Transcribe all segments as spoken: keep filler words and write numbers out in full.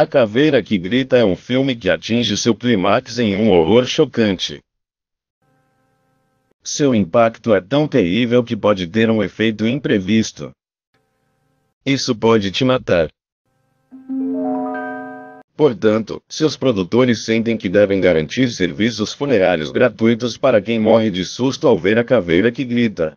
A Caveira que Grita é um filme que atinge seu clímax em um horror chocante. Seu impacto é tão terrível que pode ter um efeito imprevisto. Isso pode te matar. Portanto, seus produtores sentem que devem garantir serviços funerários gratuitos para quem morre de susto ao ver a caveira que grita.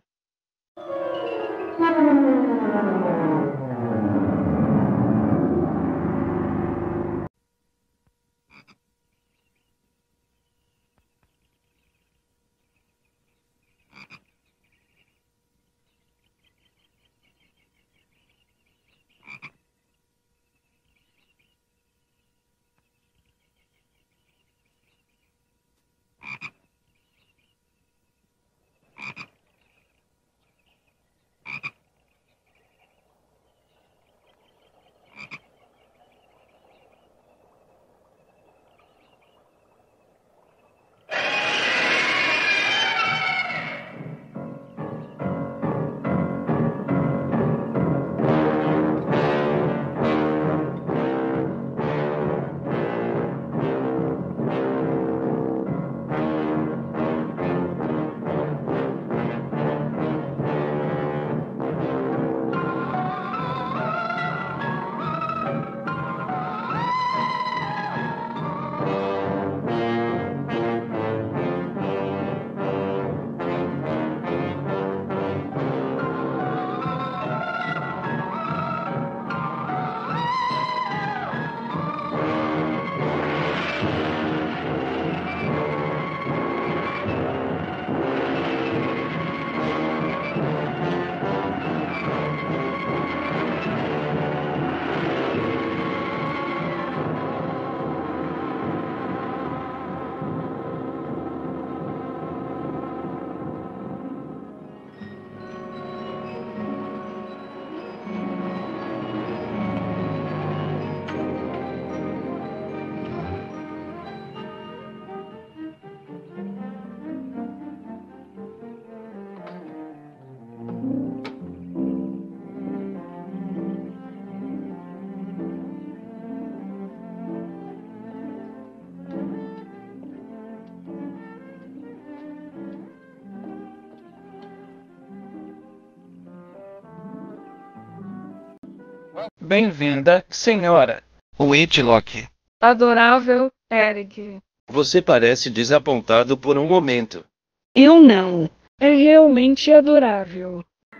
Bem-vinda, senhora Whitlock. Adorável, Eric. Você parece desapontado por um momento. Eu não. É realmente adorável.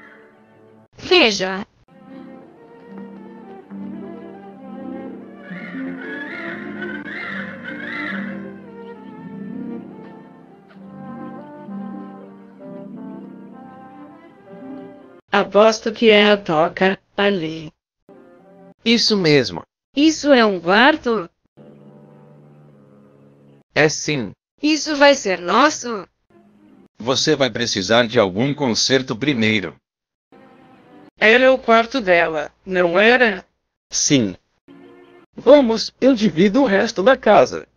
Veja. Aposto que é a toca ali. Isso mesmo. Isso é um quarto? É sim. Isso vai ser nosso? Você vai precisar de algum conserto primeiro. Era o quarto dela, não era? Sim. Vamos, eu divido o resto da casa.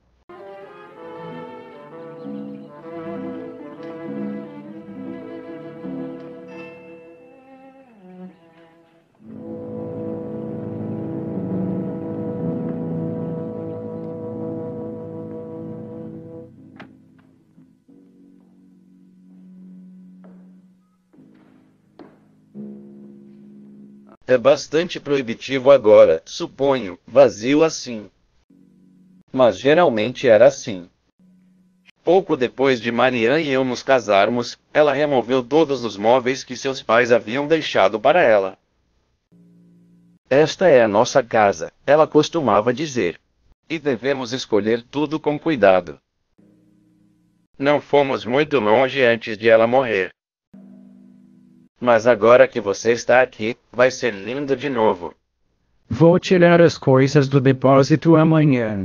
É bastante proibitivo agora, suponho, vazio assim. Mas geralmente era assim. Pouco depois de Marianne e eu nos casarmos, ela removeu todos os móveis que seus pais haviam deixado para ela. Esta é a nossa casa, ela costumava dizer. E devemos escolher tudo com cuidado. Não fomos muito longe antes de ela morrer. Mas agora que você está aqui, vai ser lindo de novo. Vou tirar as coisas do depósito amanhã.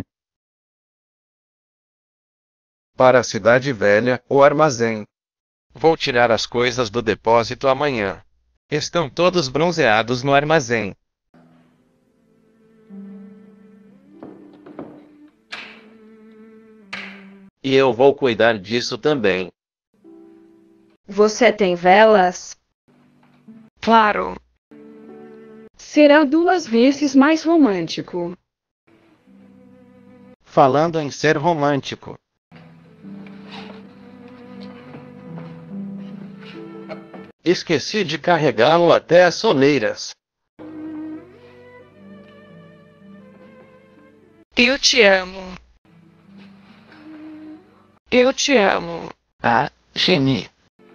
Para a cidade velha, o armazém. Vou tirar as coisas do depósito amanhã. Estão todos bronzeados no armazém. E eu vou cuidar disso também. Você tem velas? Claro. Será duas vezes mais romântico. Falando em ser romântico. Esqueci de carregá-lo até as soleiras. Eu te amo. Eu te amo. Ah, Jenny.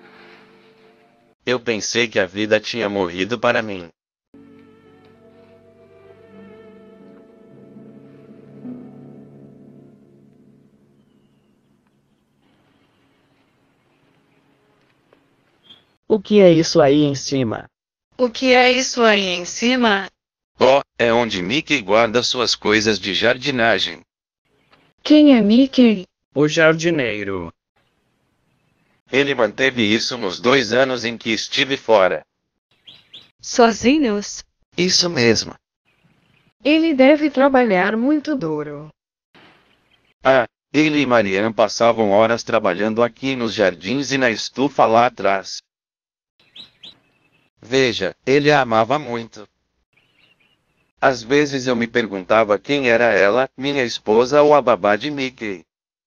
Eu pensei que a vida tinha morrido para mim. O que é isso aí em cima? O que é isso aí em cima? Oh, é onde Mickey guarda suas coisas de jardinagem. Quem é Mickey? O jardineiro. Ele manteve isso nos dois anos em que estive fora. Sozinhos? Isso mesmo. Ele deve trabalhar muito duro. Ah, ele e Marianne passavam horas trabalhando aqui nos jardins e na estufa lá atrás. Veja, ele a amava muito. Às vezes eu me perguntava quem era ela, minha esposa ou a babá de Mickey.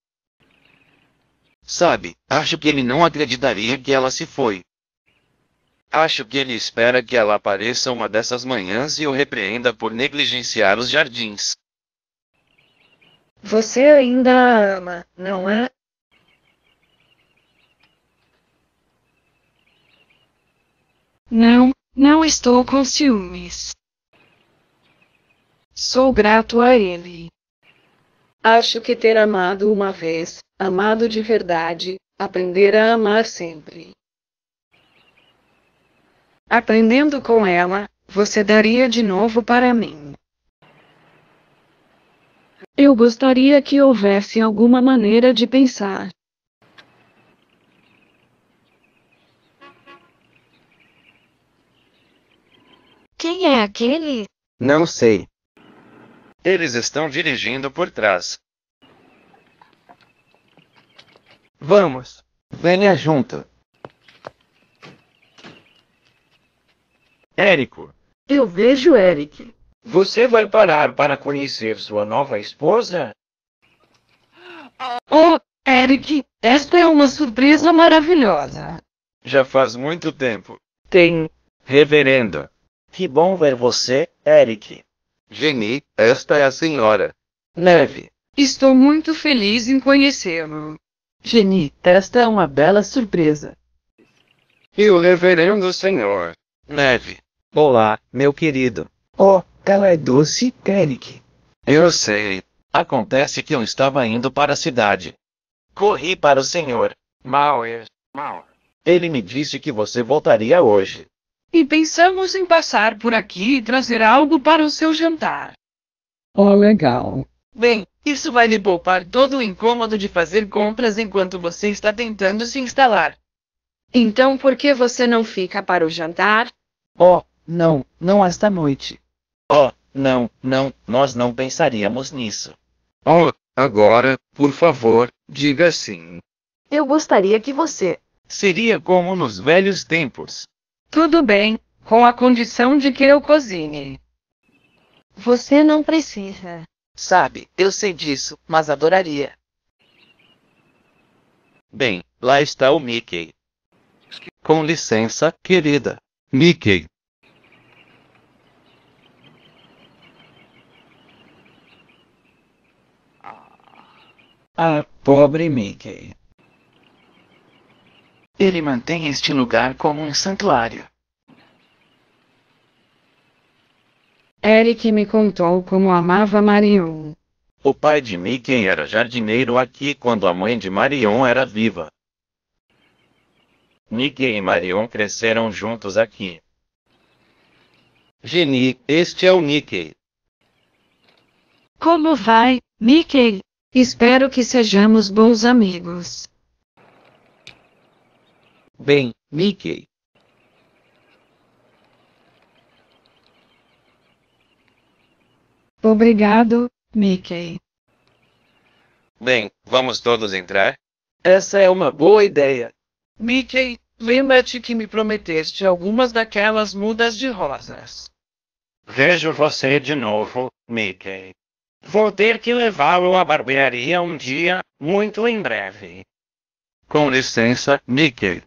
Sabe, acho que ele não acreditaria que ela se foi. Acho que ele espera que ela apareça uma dessas manhãs e o repreenda por negligenciar os jardins. Você ainda a ama, não é? Não, não estou com ciúmes. Sou grato a ele. Acho que ter amado uma vez, amado de verdade, aprender a amar sempre. Aprendendo com ela, você daria de novo para mim. Eu gostaria que houvesse alguma maneira de pensar. Quem é aquele? Não sei. Eles estão dirigindo por trás. Vamos. Venha junto. Érico, Eu vejo Eric. você vai parar para conhecer sua nova esposa? Oh, Eric, esta é uma surpresa maravilhosa. Já faz muito tempo. Tem. Reverendo. Que bom ver você, Eric. Jenny, esta é a senhora. Neve. Estou muito feliz em conhecê-lo. Jenny, esta é uma bela surpresa. E o reverendo senhor. Neve. Olá, meu querido. Oh, ela é doce, Eric. Eu sei. Acontece que eu estava indo para a cidade. Corri para o senhor. Mauer. Mauer. Ele me disse que você voltaria hoje. E pensamos em passar por aqui e trazer algo para o seu jantar. Oh, legal. Bem, isso vai lhe poupar todo o incômodo de fazer compras enquanto você está tentando se instalar. Então por que você não fica para o jantar? Oh, não, não esta noite. Oh, não, não, nós não pensaríamos nisso. Oh, agora, por favor, diga sim. Eu gostaria que você. Seria como nos velhos tempos. Tudo bem, com a condição de que eu cozinhe. Você não precisa. Sabe, eu sei disso, mas adoraria. Bem, lá está o Mickey. Com licença, querida. Mickey. Ah, pobre Mickey. Ele mantém este lugar como um santuário. Eric me contou como amava Marion. O pai de Mickey era jardineiro aqui quando a mãe de Marion era viva. Mickey e Marion cresceram juntos aqui. Jenny, este é o Mickey. Como vai, Mickey? Espero que sejamos bons amigos. Bem, Mickey. Obrigado, Mickey. Bem, vamos todos entrar? Essa é uma boa ideia. Mickey, lembra-te que me prometeste algumas daquelas mudas de rosas. Vejo você de novo, Mickey. Vou ter que levá-lo à barbearia um dia, muito em breve. Com licença, Mickey.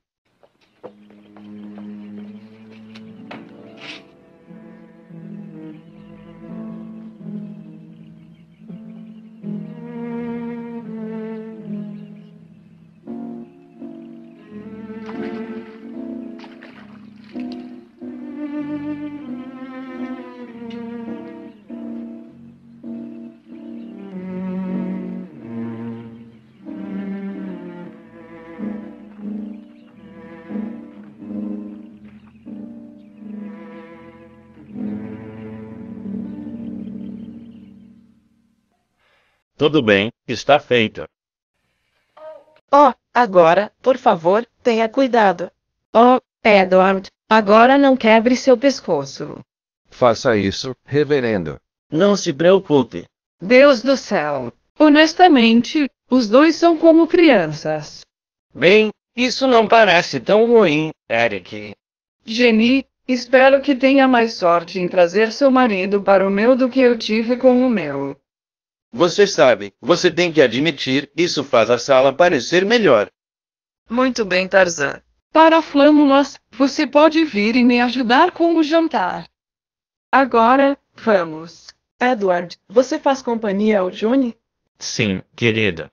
Tudo bem, está feito. Oh, agora, por favor, tenha cuidado. Oh, Edward, agora não quebre seu pescoço. Faça isso, reverendo. Não se preocupe. Deus do céu. Honestamente, os dois são como crianças. Bem, isso não parece tão ruim, Eric. Jenny, espero que tenha mais sorte em trazer seu marido para o meu do que eu tive com o meu. Você sabe, você tem que admitir, isso faz a sala parecer melhor. Muito bem, Tarzan. Para flâmulas, você pode vir e me ajudar com o jantar. Agora, vamos. Edward, você faz companhia ao Johnny? Sim, querida.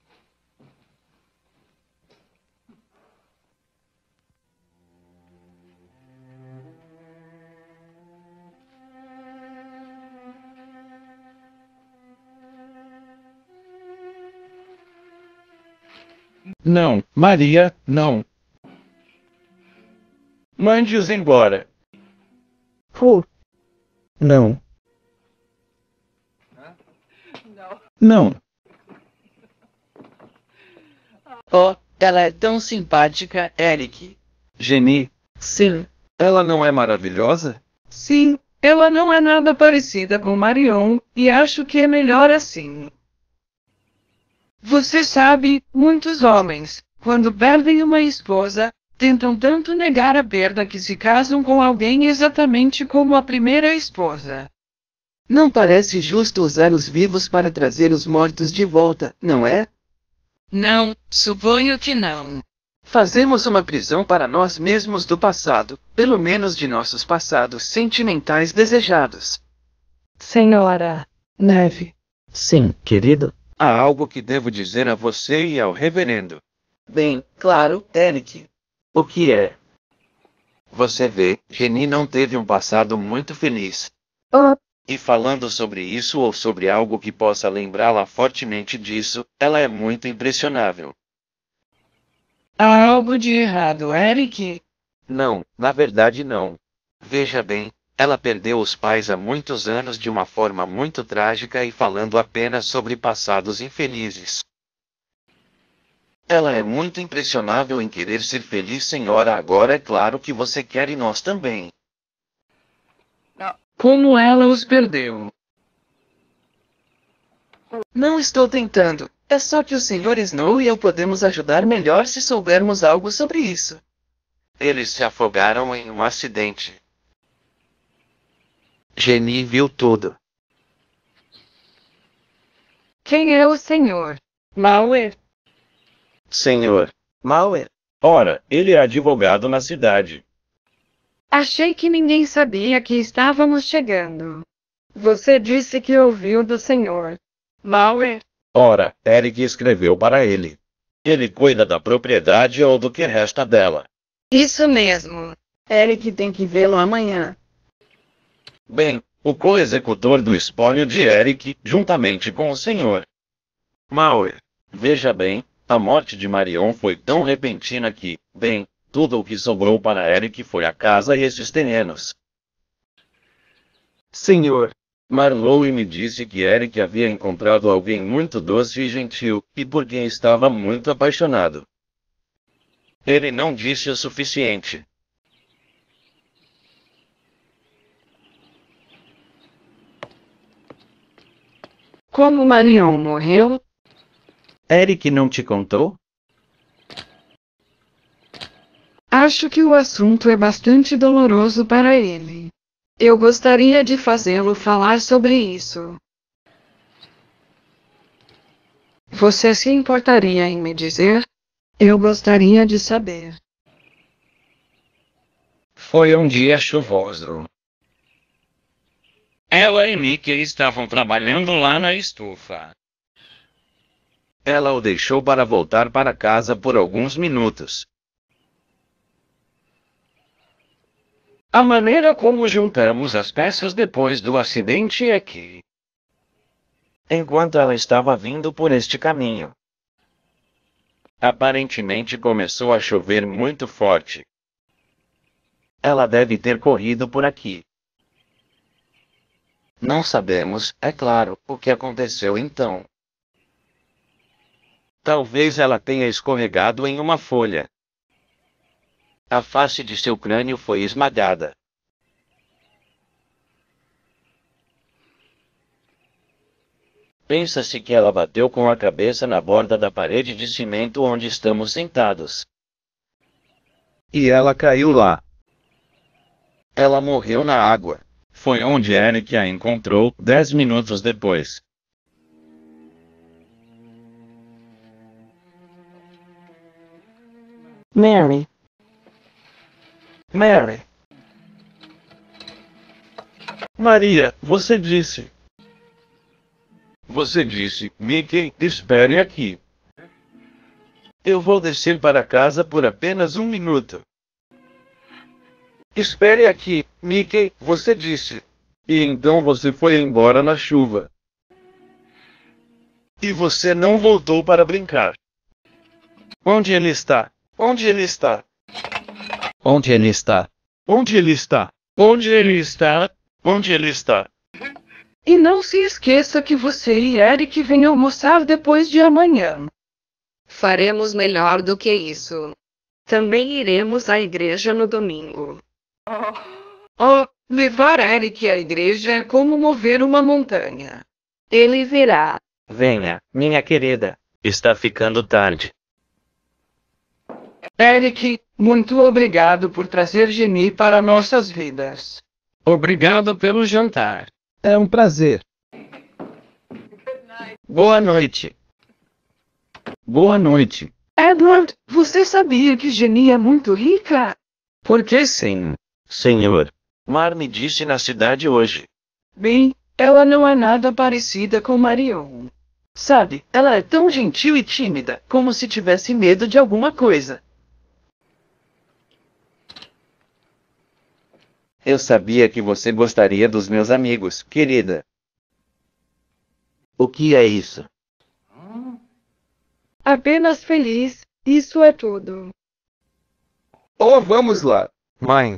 Não, Maria, não. Mande-os embora. Pô. Não. Não. Oh, ela é tão simpática, Eric. Jenny, Sim. ela não é maravilhosa? Sim, ela não é nada parecida com Marion, e acho que é melhor assim. Você sabe, muitos homens, quando perdem uma esposa, tentam tanto negar a perda que se casam com alguém exatamente como a primeira esposa. Não parece justo usar os vivos para trazer os mortos de volta, não é? Não, suponho que não. Fazemos uma prisão para nós mesmos do passado, pelo menos de nossos passados sentimentais desejados. Senhora Neve. Sim, querido. Há algo que devo dizer a você e ao reverendo. Bem, claro, Eric. O que é? Você vê, Jenny não teve um passado muito feliz. Oh, E falando sobre isso ou sobre algo que possa lembrá-la fortemente disso, ela é muito impressionável. há algo de errado, Eric? Não, na verdade não. Veja bem, ela perdeu os pais há muitos anos de uma forma muito trágica e falando apenas sobre passados infelizes. Ela é muito impressionável em querer ser feliz, senhora. Agora é claro que você quer e nós também. Como ela os perdeu? Não estou tentando. É só que o senhor Snow e eu podemos ajudar melhor se soubermos algo sobre isso. Eles se afogaram em um acidente. Jenny viu tudo. Quem é o senhor? Mauer. Senhor. Mauer. Ora, ele é advogado na cidade. Achei que ninguém sabia que estávamos chegando. Você disse que ouviu do senhor Mauer. Ora, Eric escreveu para ele. Ele cuida da propriedade ou do que resta dela. Isso mesmo. Eric tem que vê-lo amanhã. Bem, o co-executor do espólio de Eric, juntamente com o senhor Mauer. Veja bem, a morte de Marion foi tão repentina que, bem, tudo o que sobrou para Eric foi a casa e esses terrenos. Senhor. Marlowe me disse que Eric havia encontrado alguém muito doce e gentil, e por quem estava muito apaixonado. Ele não disse o suficiente. Como Marion morreu? Eric não te contou? Acho que o assunto é bastante doloroso para ele. Eu gostaria de fazê-lo falar sobre isso. Você se importaria em me dizer? Eu gostaria de saber. Foi um dia chuvoso. Ela e Mickey estavam trabalhando lá na estufa. Ela o deixou para voltar para casa por alguns minutos. A maneira como juntamos as peças depois do acidente é que, Enquanto ela estava vindo por este caminho, aparentemente começou a chover muito forte. ela deve ter corrido por aqui. Não sabemos, é claro, o que aconteceu então. Talvez ela tenha escorregado em uma folha. A face de seu crânio foi esmagada. Pensa-se que ela bateu com a cabeça na borda da parede de cimento onde estamos sentados. E ela caiu lá. Ela morreu na água. Foi onde Eric a encontrou dez minutos depois. Mary. Mary. Maria, você disse. Você disse, Mickey, espere aqui. Eu vou descer para casa por apenas um minuto. Espere aqui, Mickey, você disse. E então você foi embora na chuva. E você não voltou para brincar. Onde ele está? Onde ele está? Onde ele está? Onde ele está? Onde ele está? Onde ele está? E não se esqueça que você e Eric vêm almoçar depois de amanhã. Faremos melhor do que isso. Também iremos à igreja no domingo. Oh, levar Eric à igreja é como mover uma montanha. Ele virá. Venha, minha querida. Está ficando tarde. Eric, muito obrigado por trazer Jenny para nossas vidas. Obrigado pelo jantar. É um prazer. Boa noite. Boa noite. Edward, você sabia que Jenny é muito rica? Por que sim, senhor? Mar me disse na cidade hoje. Bem, ela não é nada parecida com Marion. Sabe, ela é tão gentil e tímida, como se tivesse medo de alguma coisa. Eu sabia que você gostaria dos meus amigos, querida. O que é isso? Apenas feliz, isso é tudo. Oh, vamos lá. Mãe.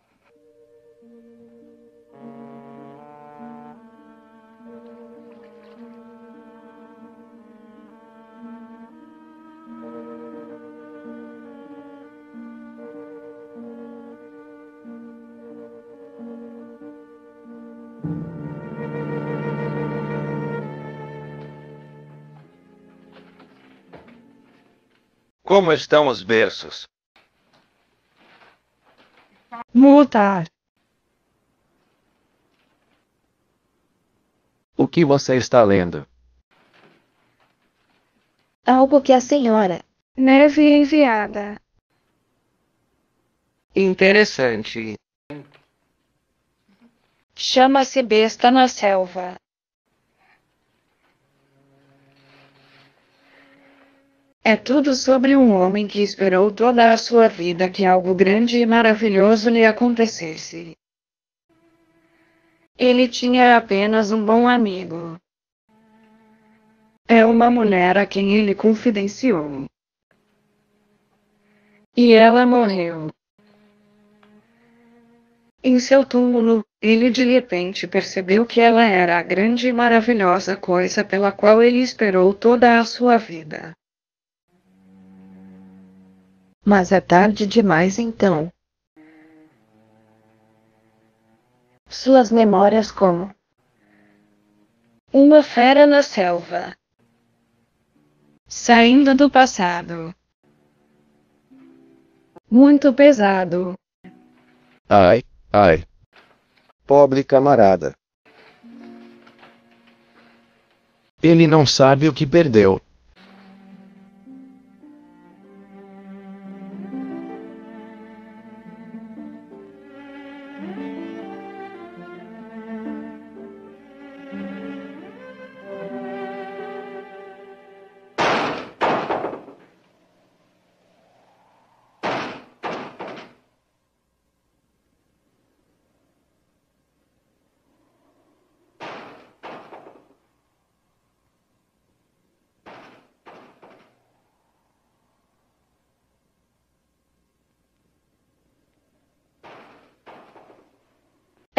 Como estão os berços? Mutar. O que você está lendo? Algo que a senhora Neve enviada. Interessante. Chama-se Besta na Selva. É tudo sobre um homem que esperou toda a sua vida que algo grande e maravilhoso lhe acontecesse. Ele tinha apenas um bom amigo. É uma mulher a quem ele confidenciou. E ela morreu. Em seu túmulo, ele de repente percebeu que ela era a grande e maravilhosa coisa pela qual ele esperou toda a sua vida. Mas é tarde demais então. Suas memórias como uma fera na selva. Saindo do passado. Muito pesado. Ai, ai. Pobre camarada. Ele não sabe o que perdeu.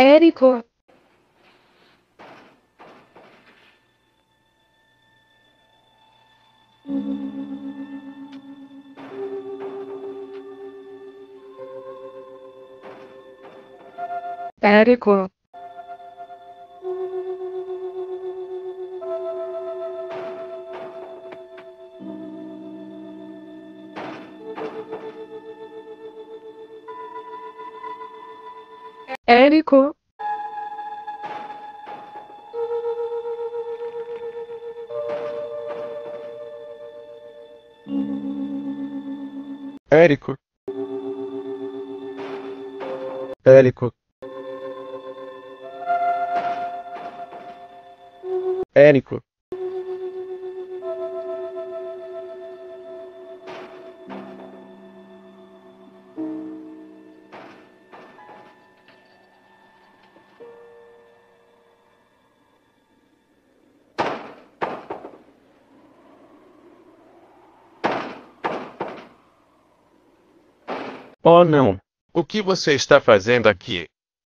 Érico. Érico. Érico. Érico. Érico. Érico. Oh não. O que você está fazendo aqui?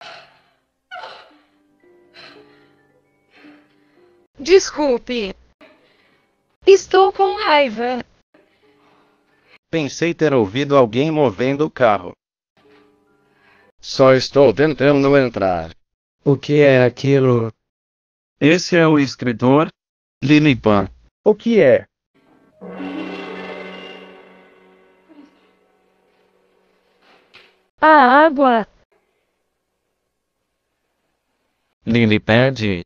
Desculpe. Estou com raiva. Pensei ter ouvido alguém movendo o carro. Só estou tentando entrar. O que é aquilo? Esse é o escritor? Lilipan. O que é? A água. Lilipad.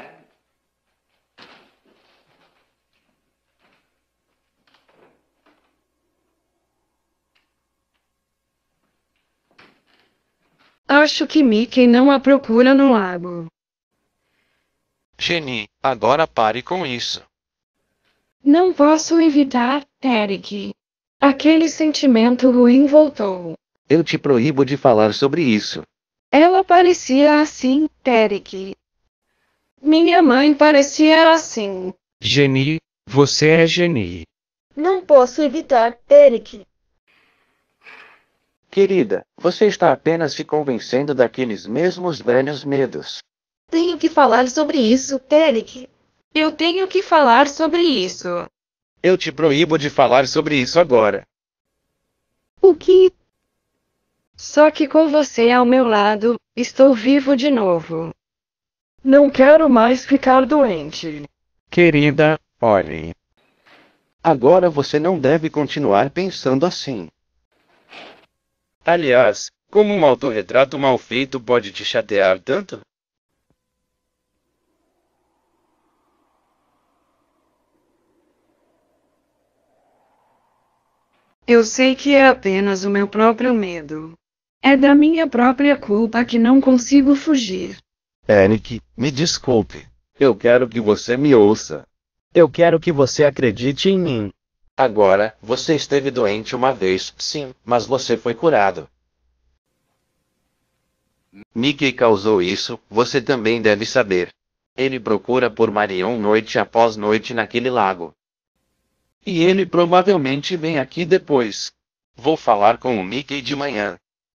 Acho que Mickey não a procura no lago. Jenny, agora pare com isso. Não posso evitar, Eric. Aquele sentimento ruim voltou. Eu te proíbo de falar sobre isso. Ela parecia assim, Eric. Minha mãe parecia assim. Jenny, você é Jenny. Não posso evitar, Eric. Querida, você está apenas se convencendo daqueles mesmos velhos medos. Tenho que falar sobre isso, Eric. Eu tenho que falar sobre isso. Eu te proíbo de falar sobre isso agora. O que? Só que com você ao meu lado, estou vivo de novo. Não quero mais ficar doente. Querida, olhe. Agora você não deve continuar pensando assim. Aliás, como um autorretrato mal feito pode te chatear tanto? Eu sei que é apenas o meu próprio medo. É da minha própria culpa que não consigo fugir. Eric, me desculpe. Eu quero que você me ouça. Eu quero que você acredite em mim. Agora, você esteve doente uma vez, sim, mas você foi curado. Mickey causou isso, você também deve saber. Ele procura por Marion noite após noite naquele lago. E ele provavelmente vem aqui depois. Vou falar com o Mickey de manhã.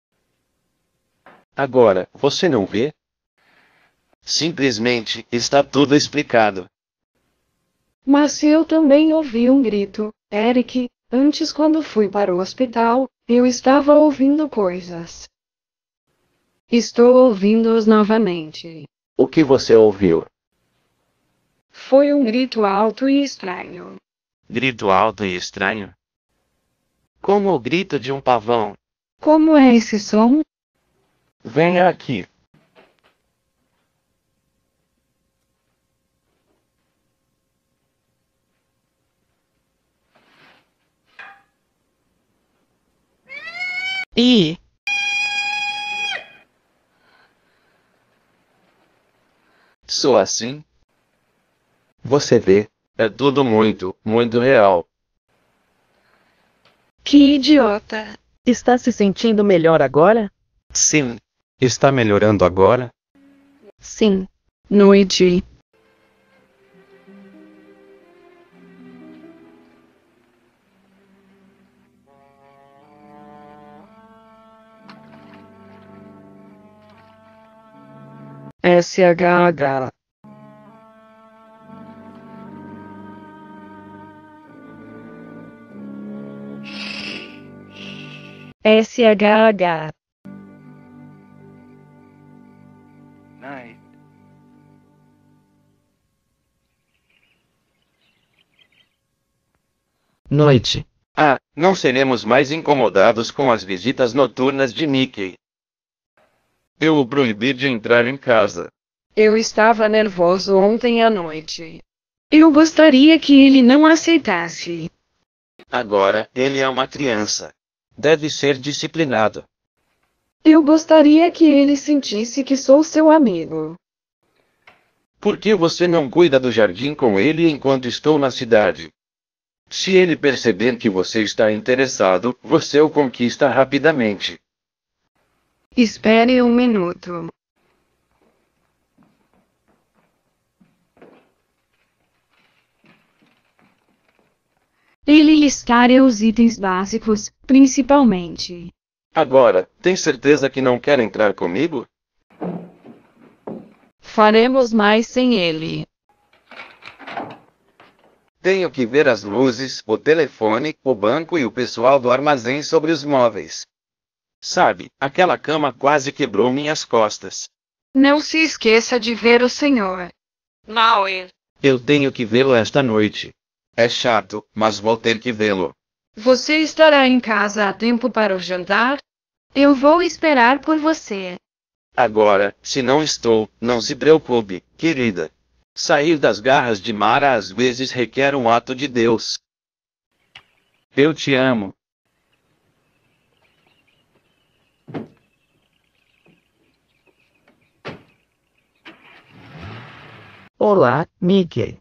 Agora, você não vê? Simplesmente, está tudo explicado. Mas eu também ouvi um grito, Eric. Antes, quando fui para o hospital, eu estava ouvindo coisas. Estou ouvindo-os novamente. O que você ouviu? Foi um grito alto e estranho. Grito alto e estranho. Como o grito de um pavão. Como é esse som? Venha aqui. E Sou assim? Você vê, É tudo muito, muito real. Que idiota. Está se sentindo melhor agora? Sim. Está melhorando agora? Sim. Noite. S H H. S H H. Night. Noite. Ah, não seremos mais incomodados com as visitas noturnas de Mickey. Eu o proibi de entrar em casa. Eu estava nervoso ontem à noite. Eu gostaria que ele não aceitasse. Agora, ele é uma criança. Deve ser disciplinado. Eu gostaria que ele sentisse que sou seu amigo. Por que você não cuida do jardim com ele enquanto estou na cidade? Se ele perceber que você está interessado, você o conquista rapidamente. Espere um minuto. Ele listaria os itens básicos, principalmente. Agora, tem certeza que não quer entrar comigo? Faremos mais sem ele. Tenho que ver as luzes, o telefone, o banco e o pessoal do armazém sobre os móveis. Sabe, aquela cama quase quebrou minhas costas. Não se esqueça de ver o senhor Mauer. Eu tenho que vê-lo esta noite. É chato, mas vou ter que vê-lo. Você estará em casa a tempo para o jantar? Eu vou esperar por você. Agora, se não estou, não se preocupe, querida. Sair das garras de Mara às vezes requer um ato de Deus. Eu te amo. Olá, Mickey.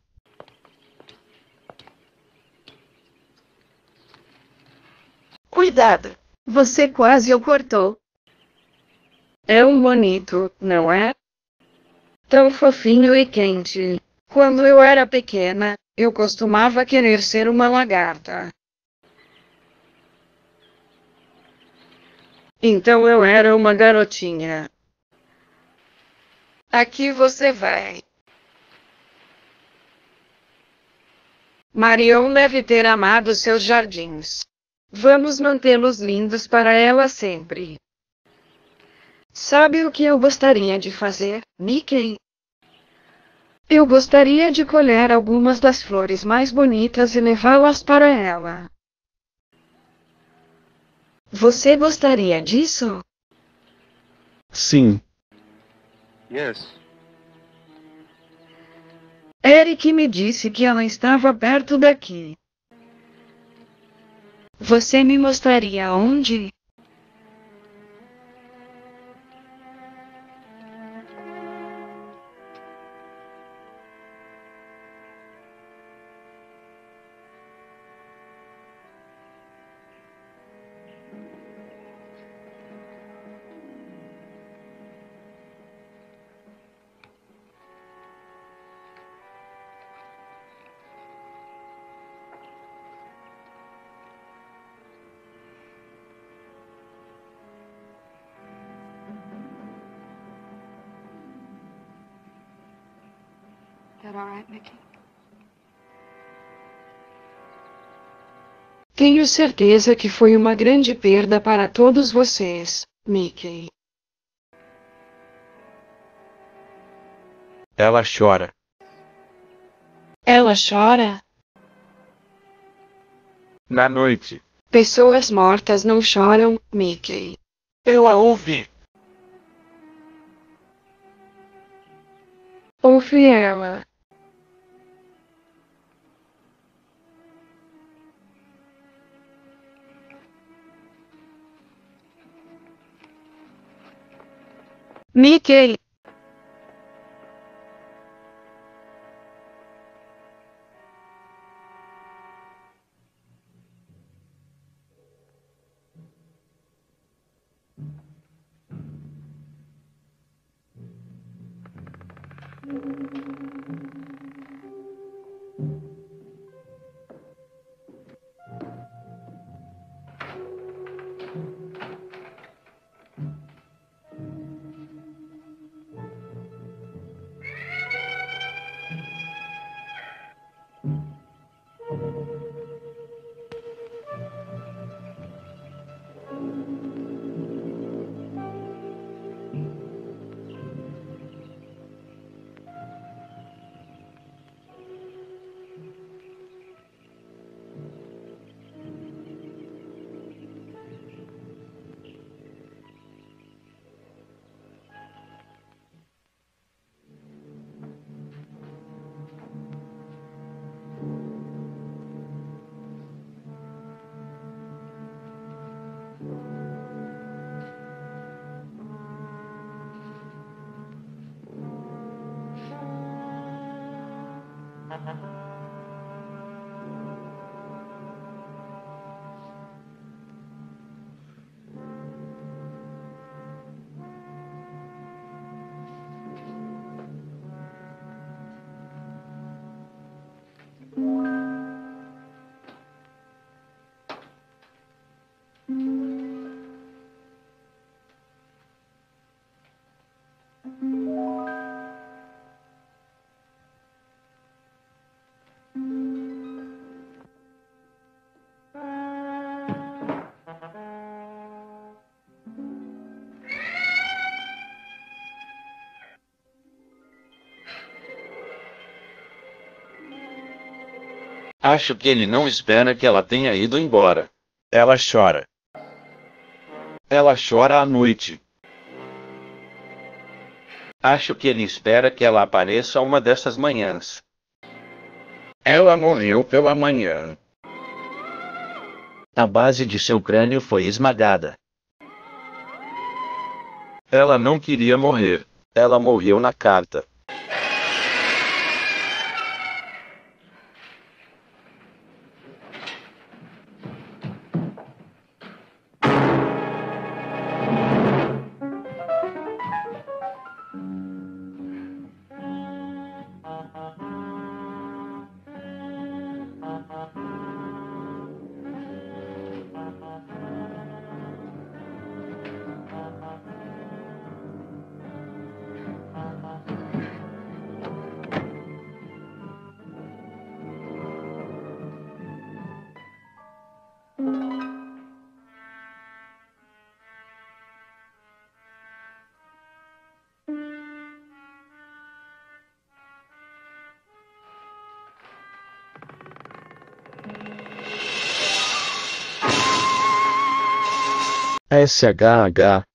Cuidado! Você quase o cortou. É um bonito, não é? Tão fofinho e quente. Quando eu era pequena, eu costumava querer ser uma lagarta. Então eu era uma garotinha. Aqui você vai. Marion deve ter amado seus jardins. Vamos mantê-los lindos para ela sempre. Sabe o que eu gostaria de fazer, Mickey? Eu gostaria de colher algumas das flores mais bonitas e levá-las para ela. Você gostaria disso? Sim. Yes. Eric me disse que ela estava perto daqui. Você me mostraria onde? That all right, Mickey? Tenho certeza que foi uma grande perda para todos vocês, Mickey. Ela chora. Ela chora? Na noite. Pessoas mortas não choram, Mickey. Eu a ouvi. Ouve ela. Mickey. Acho que ele não espera que ela tenha ido embora. Ela chora. Ela chora à noite. Acho que ele espera que ela apareça uma dessas manhãs. Ela morreu pela manhã. A base de seu crânio foi esmagada. Ela não queria morrer. Ela morreu na carta. S H H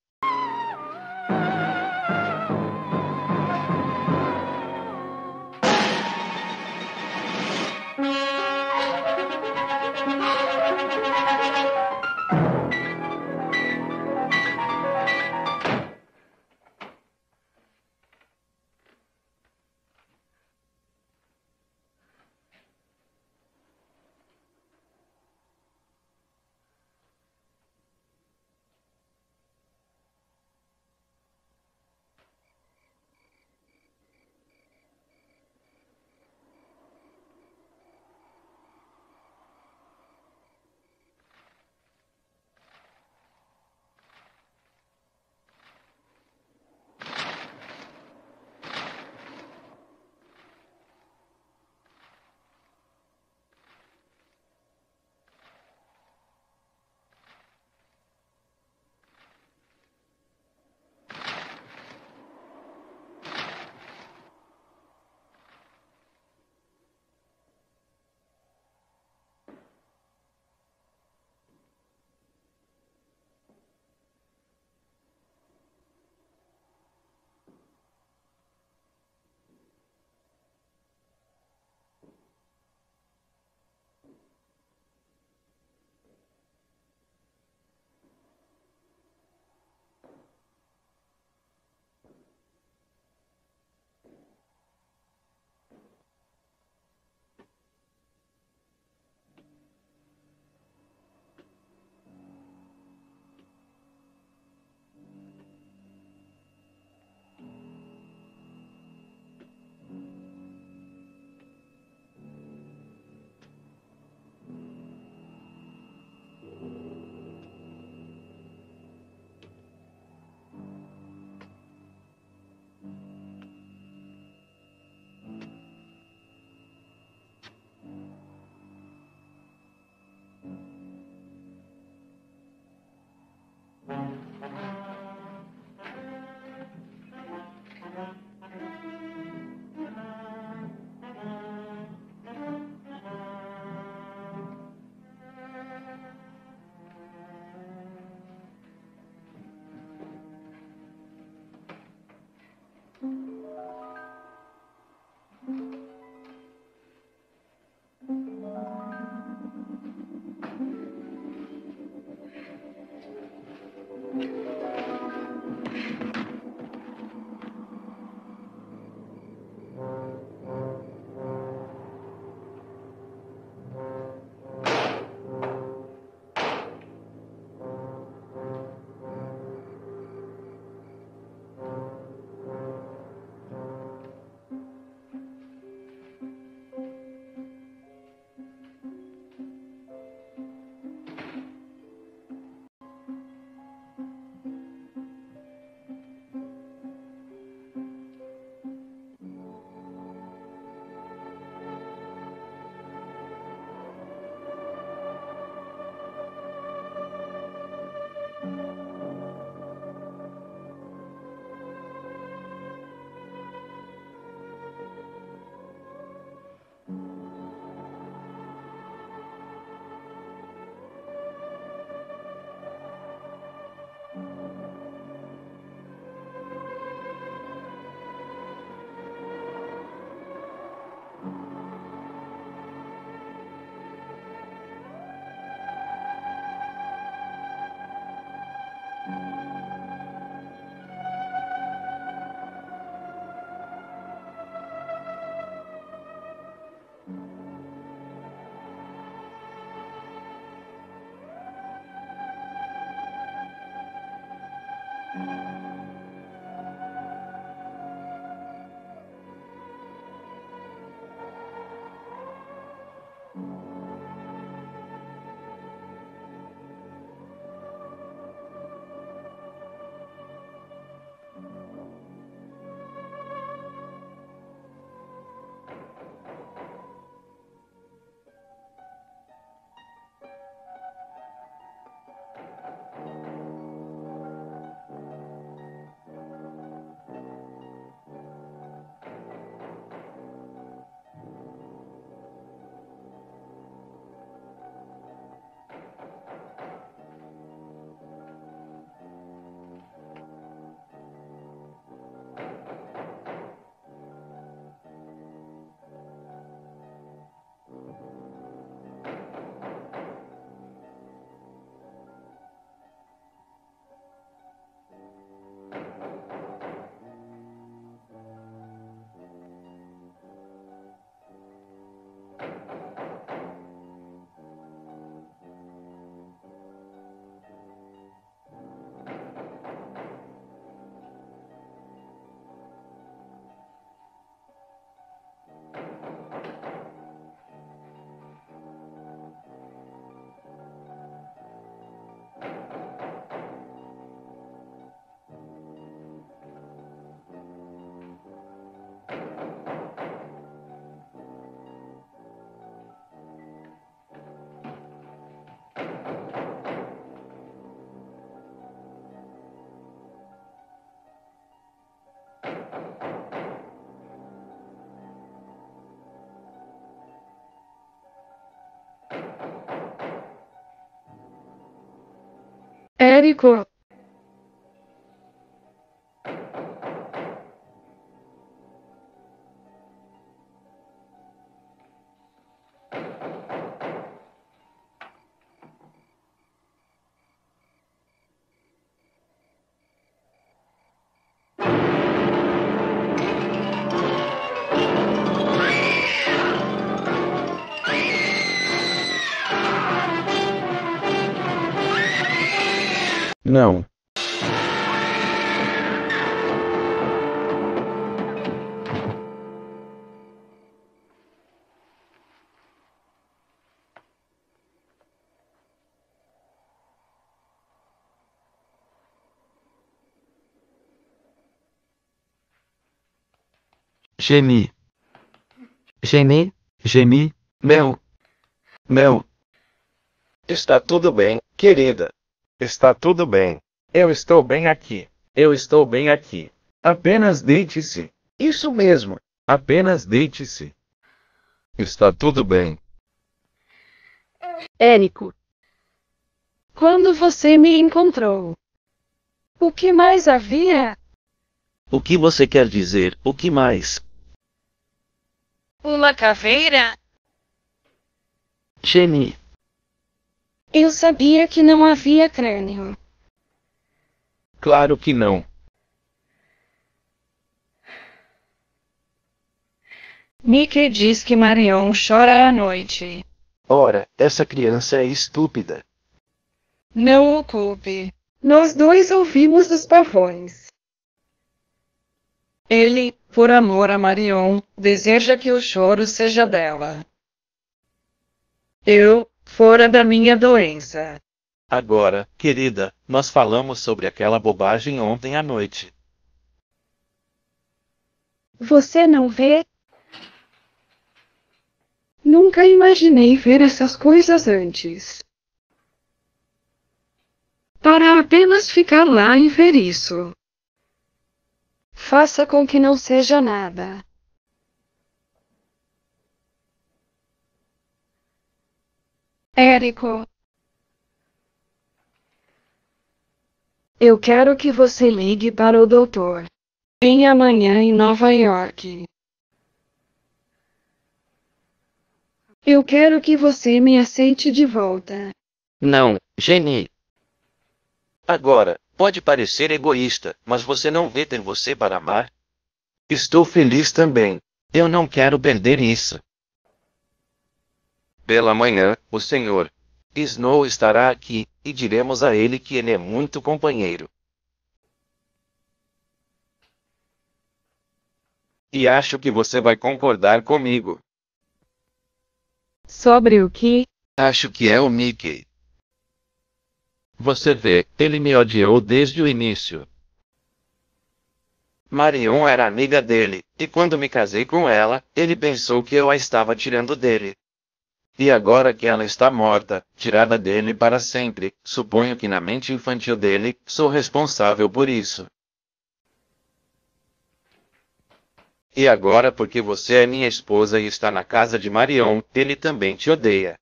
Érico. Não. Gemi. Gemi? Gemi? Mel. Mel. Está tudo bem, querida. Está tudo bem. Eu estou bem aqui. Eu estou bem aqui. Apenas deite-se. Isso mesmo. Apenas deite-se. Está tudo bem. Érico. Quando você me encontrou, o que mais havia? O que você quer dizer? O que mais? Uma caveira? Geni. Eu sabia que não havia crânio. Claro que não. Mickey diz que Marion chora à noite. Ora, essa criança é estúpida. Não o culpe. Nós dois ouvimos os pavões. Ele, por amor a Marion, deseja que o choro seja dela. Eu, fora da minha doença. Agora, querida, nós falamos sobre aquela bobagem ontem à noite. Você não vê? Nunca imaginei ver essas coisas antes. Para apenas ficar lá e ver isso. Faça com que não seja nada. Érico. Eu quero que você ligue para o doutor. Em amanhã em Nova York. Eu quero que você me aceite de volta. Não, Geni. Agora, pode parecer egoísta, mas você não vê ter você para amar? Estou feliz também. Eu não quero perder isso. Pela manhã, o senhor Snow estará aqui, e diremos a ele que ele é muito companheiro. E acho que você vai concordar comigo. Sobre o que? Acho que é o Mickey. Você vê, ele me odiou desde o início. Marion era amiga dele, e quando me casei com ela, ele pensou que eu a estava tirando dele. E agora que ela está morta, tirada dele para sempre, suponho que na mente infantil dele, sou responsável por isso. E agora porque você é minha esposa e está na casa de Marion, ele também te odeia.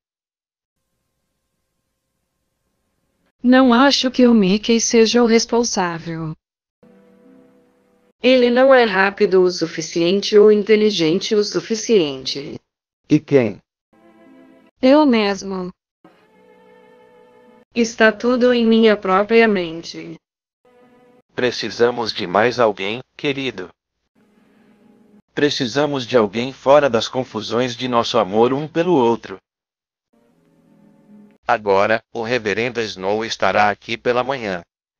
Não acho que o Mickey seja o responsável. Ele não é rápido o suficiente ou inteligente o suficiente. E quem? Eu mesmo. Está tudo em minha própria mente. Precisamos de mais alguém, querido. Precisamos de alguém fora das confusões de nosso amor um pelo outro. Agora, o reverendo Snow estará aqui pela manhã.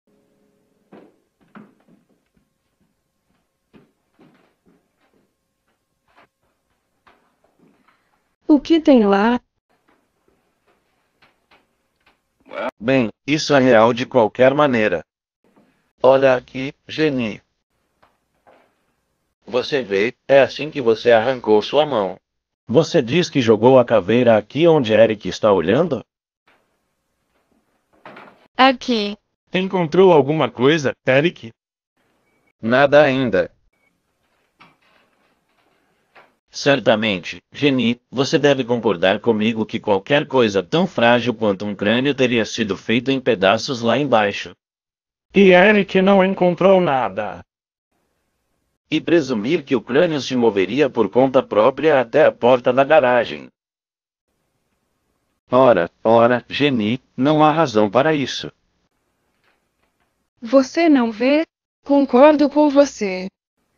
O que tem lá? Bem, isso é real de qualquer maneira. Olha aqui, Geni. Você vê, é assim que você arrancou sua mão. Você diz que jogou a caveira aqui onde Eric está olhando? Aqui. Encontrou alguma coisa, Eric? Nada ainda. Certamente, Jenny, você deve concordar comigo que qualquer coisa tão frágil quanto um crânio teria sido feito em pedaços lá embaixo. E Eric não encontrou nada. E presumir que o crânio se moveria por conta própria até a porta da garagem. Ora, ora, Jenny, não há razão para isso. Você não vê? Concordo com você.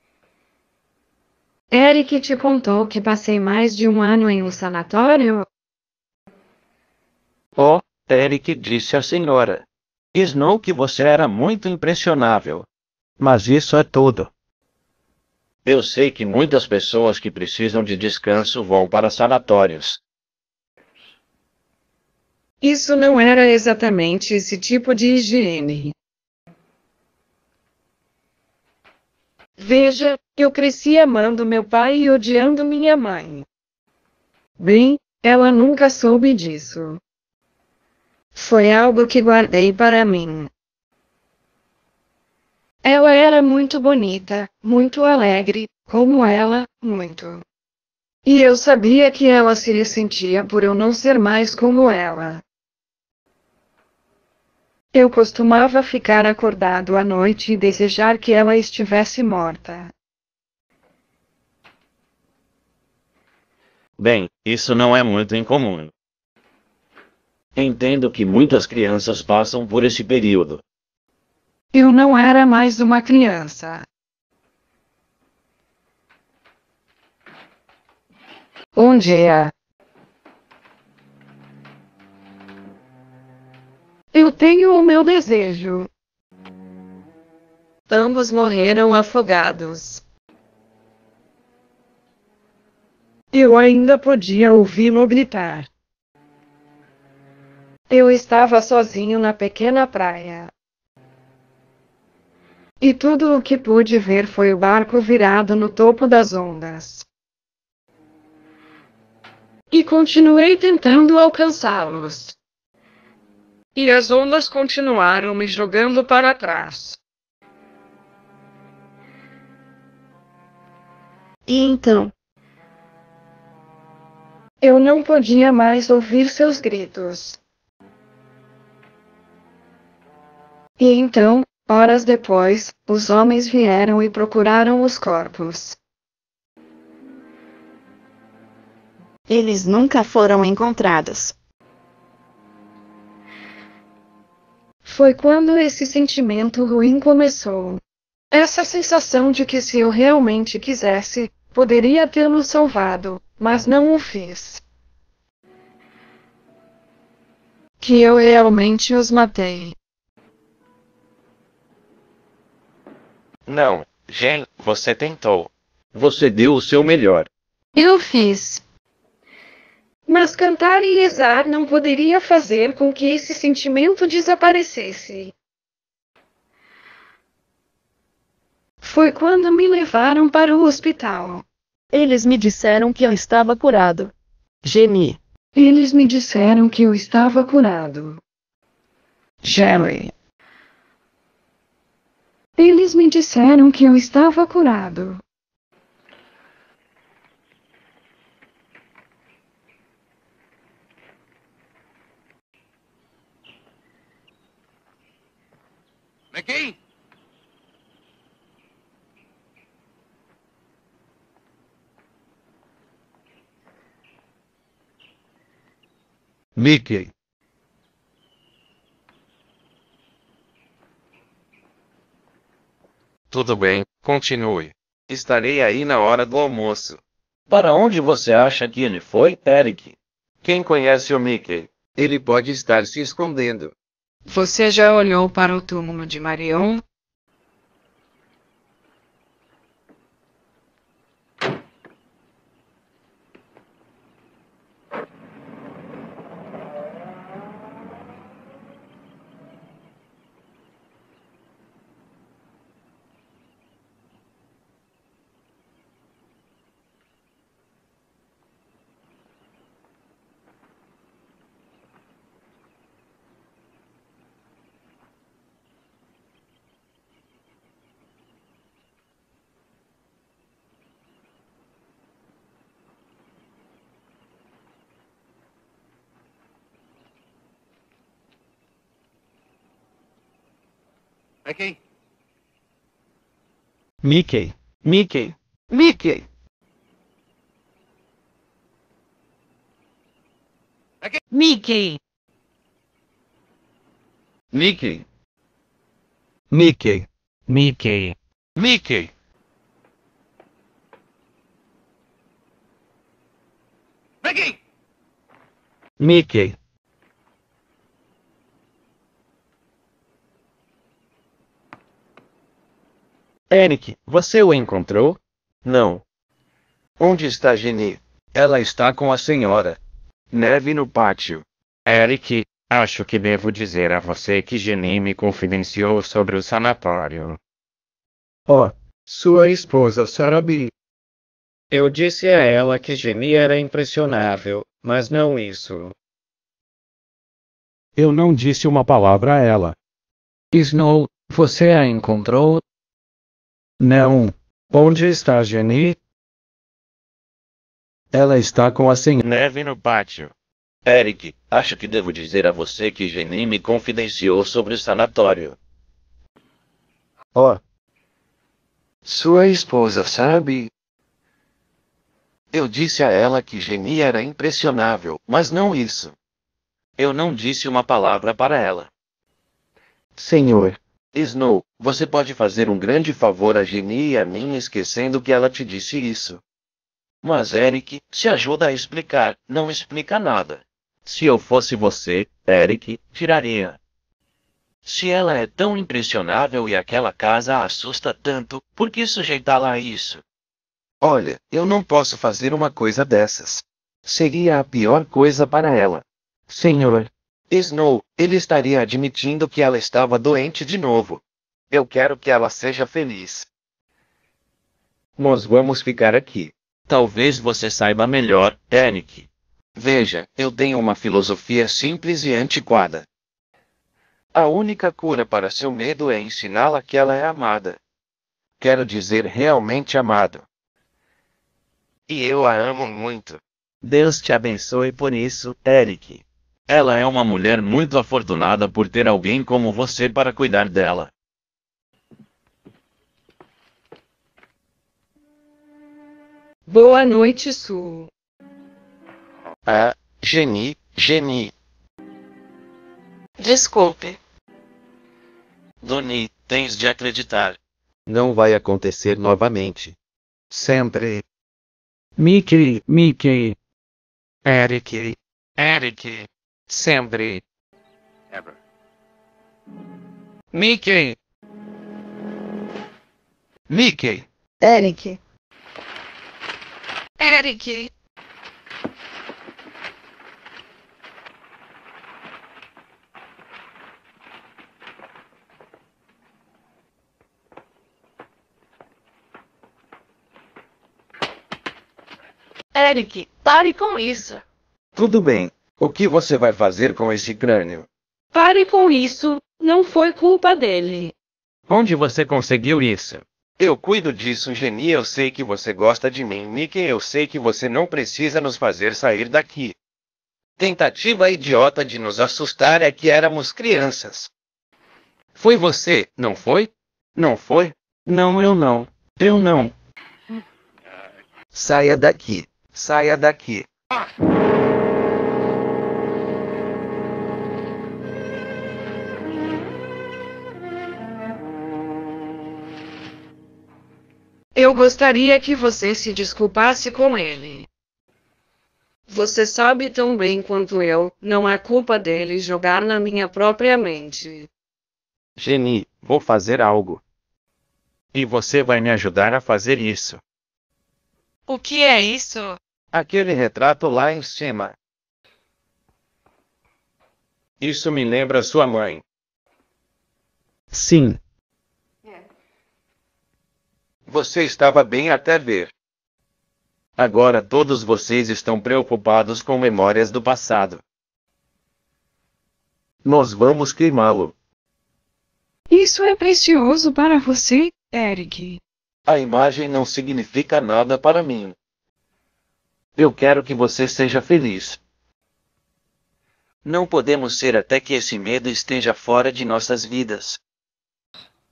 Eric te contou que passei mais de um ano em um sanatório? Oh, Eric disse à senhora Snow que você era muito impressionável. Mas isso é tudo. Eu sei que muitas pessoas que precisam de descanso vão para sanatórios. Isso não era exatamente esse tipo de higiene. Veja, eu cresci amando meu pai e odiando minha mãe. Bem, ela nunca soube disso. Foi algo que guardei para mim. Ela era muito bonita, muito alegre, como ela, muito. E eu sabia que ela se ressentia por eu não ser mais como ela. Eu costumava ficar acordado à noite e desejar que ela estivesse morta. Bem, isso não é muito incomum. Entendo que muitas crianças passam por esse período. Eu não era mais uma criança. Onde é? Eu tenho o meu desejo. Ambos morreram afogados. Eu ainda podia ouvi-lo gritar. Eu estava sozinho na pequena praia. E tudo o que pude ver foi o barco virado no topo das ondas. E continuei tentando alcançá-los. E as ondas continuaram me jogando para trás. E então? Eu não podia mais ouvir seus gritos. E então, horas depois, os homens vieram e procuraram os corpos. Eles nunca foram encontrados. Foi quando esse sentimento ruim começou. Essa sensação de que se eu realmente quisesse, poderia tê-los salvado, mas não o fiz. Que eu realmente os matei. Não, Jen, você tentou. Você deu o seu melhor. Eu fiz. Mas cantar e rezar não poderia fazer com que esse sentimento desaparecesse. Foi quando me levaram para o hospital. Eles me disseram que eu estava curado. Jenny. Eles me disseram que eu estava curado. Shelley. Eles me disseram que eu estava curado. McGee! Mickey. Tudo bem, continue. Estarei aí na hora do almoço. Para onde você acha que ele foi, Eric? Quem conhece o Mickey? Ele pode estar se escondendo. Você já olhou para o túmulo de Marion? Mickey. Mickey. Mickey. Mickey. Mickey. Mickey. Mickey. Mickey. Mickey. Eric, você o encontrou? Não. Onde está Jenny? Ela está com a senhora. Neve no pátio. Eric, acho que devo dizer a você que Jenny me confidenciou sobre o sanatório. Oh, sua esposa Sarah-B. Eu disse a ela que Jenny era impressionável, mas não isso. Eu não disse uma palavra a ela. Snow, você a encontrou? Não. Onde está Jenny? Ela está com a senhora. Neve no pátio. Eric, acho que devo dizer a você que Jenny me confidenciou sobre o sanatório. Oh. Sua esposa sabe? Eu disse a ela que Jenny era impressionável, mas não isso. Eu não disse uma palavra para ela. Senhor. Snow, você pode fazer um grande favor a Jenny e a mim esquecendo que ela te disse isso. Mas Eric, se ajuda a explicar, não explica nada. Se eu fosse você, Eric, tiraria. Se ela é tão impressionável e aquela casa a assusta tanto, por que sujeitá-la a isso? Olha, eu não posso fazer uma coisa dessas. Seria a pior coisa para ela. Senhor. Snow, ele estaria admitindo que ela estava doente de novo. Eu quero que ela seja feliz. Nós vamos ficar aqui. Talvez você saiba melhor, Eric. Veja, eu tenho uma filosofia simples e antiquada. A única cura para seu medo é ensiná-la que ela é amada. Quero dizer realmente amado. E eu a amo muito. Deus te abençoe por isso, Eric. Ela é uma mulher muito afortunada por ter alguém como você para cuidar dela. Boa noite, Su. Ah, Jenny, Jenny. Desculpe. Donnie, tens de acreditar. Não vai acontecer novamente. Sempre. Mickey, Mickey. Eric. Eric. Sempre. Mickey. Mickey. Eric. Eric. Eric, pare com isso. Tudo bem. O que você vai fazer com esse crânio? Pare com isso, não foi culpa dele. Onde você conseguiu isso? Eu cuido disso, Jenny. Eu sei que você gosta de mim, Mickey. Eu sei que você não precisa nos fazer sair daqui. Tentativa idiota de nos assustar é que éramos crianças. Foi você, não foi? Não foi? Não, eu não. Eu não. Saia daqui. Saia daqui. Eu gostaria que você se desculpasse com ele. Você sabe tão bem quanto eu, não é culpa dele jogar na minha própria mente. Jenny, vou fazer algo. E você vai me ajudar a fazer isso. O que é isso? Aquele retrato lá em cima. Isso me lembra sua mãe. Sim. Você estava bem até ver. Agora todos vocês estão preocupados com memórias do passado. Nós vamos queimá-lo. Isso é precioso para você, Eric. A imagem não significa nada para mim. Eu quero que você seja feliz. Não podemos ser até que esse medo esteja fora de nossas vidas.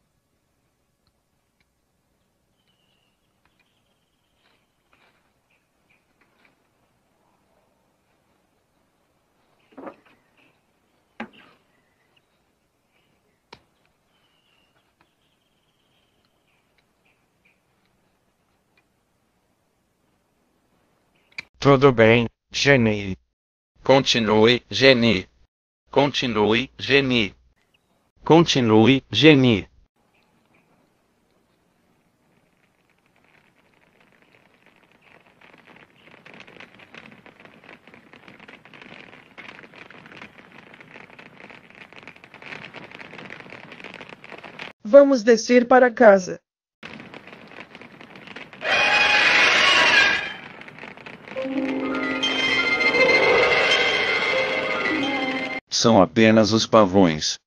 Tudo bem, Jenny. Continue, Jenny. Continue, Jenny. Continue, Jenny. Vamos descer para casa. São apenas os pavões.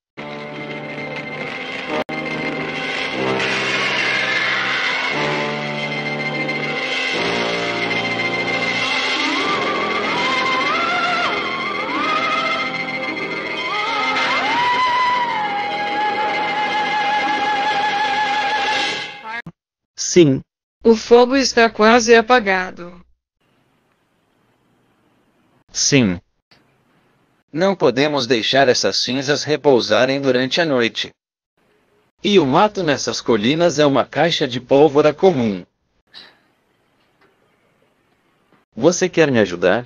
Sim. O fogo está quase apagado. Sim. Não podemos deixar essas cinzas repousarem durante a noite. E o mato nessas colinas é uma caixa de pólvora comum. Você quer me ajudar?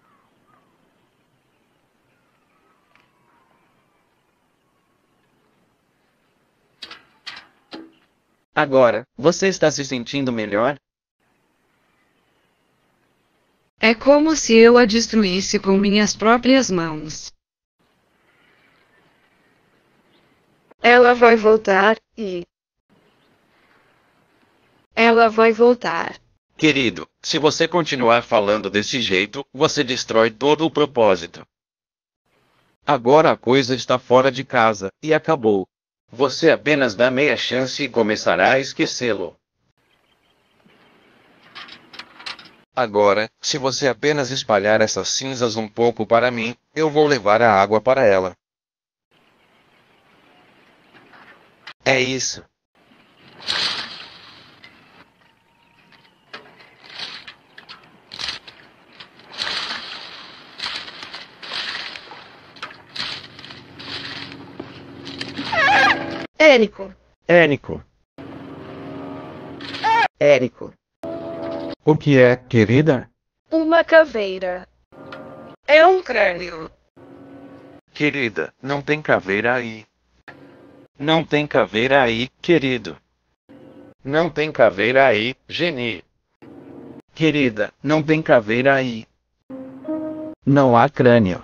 Agora, você está se sentindo melhor? É como se eu a destruísse com minhas próprias mãos. Ela vai voltar e... Ela vai voltar. Querido, se você continuar falando desse jeito, você destrói todo o propósito. Agora a coisa está fora de casa, e acabou. Você apenas dá meia chance e começará a esquecê-lo. Agora, se você apenas espalhar essas cinzas um pouco para mim, eu vou levar a água para ela. É isso. Érico. Érico. Érico. O que é, querida? Uma caveira. É um crânio. Querida, não tem caveira aí. Não tem caveira aí, querido. Não tem caveira aí, Jenny. Querida, não tem caveira aí. Não há crânio.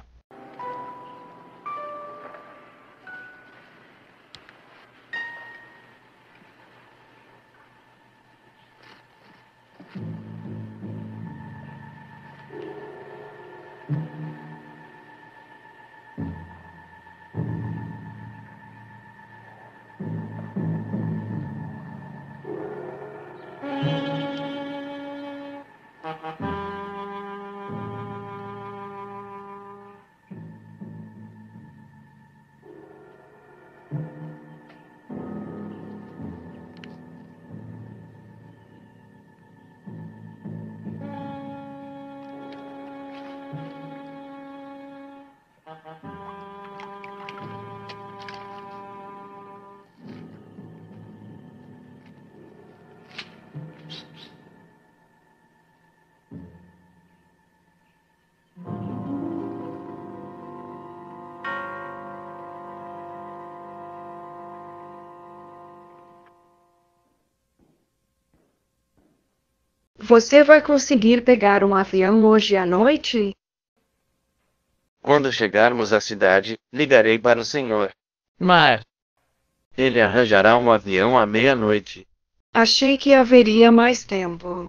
Você vai conseguir pegar um avião hoje à noite? Quando chegarmos à cidade, ligarei para o senhor. Mar. Ele arranjará um avião à meia-noite. Achei que haveria mais tempo.